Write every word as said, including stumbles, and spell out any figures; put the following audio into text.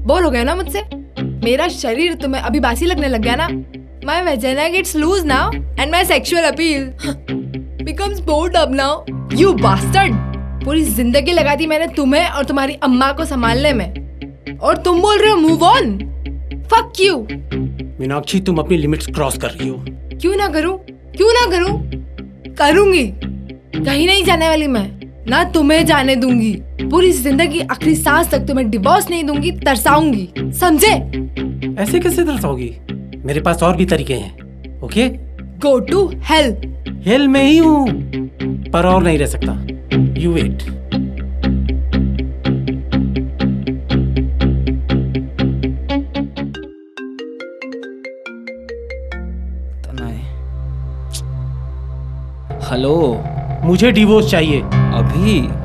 Bore हो गए ना मुझसे? मेरा शरीर तुम्हें अभी बासी लगने लग गया ना? My vagina gets loose now and my sexual appeal becomes bored up now. You bastard! पूरी जिंदगी लगा दी मैंने तुम्हें और तुम्हारी अम्मा को संभालने में, और तुम बोल रहे हो move on? Fuck you! Meenakshi, तुम अपनी लिमिट्स क्रॉस कर रही हो। क्यों ना करूं? क्यों ना करूं? करूंगी। कहीं नहीं जाने वाली मैं, ना तुम्हें जाने दूंगी। पूरी जिंदगी आखिरी सांस तक तुम्हें डिवोर्स नहीं दूंगी, तरसाऊंगी, समझे? ऐसे कैसे तरसाओगी? मेरे पास और भी तरीके हैं। Okay? Go to hell. Hell में ही हूँ, पर और नहीं रह सकता। You wait. हेलो, मुझे डिवोर्स चाहिए अभी?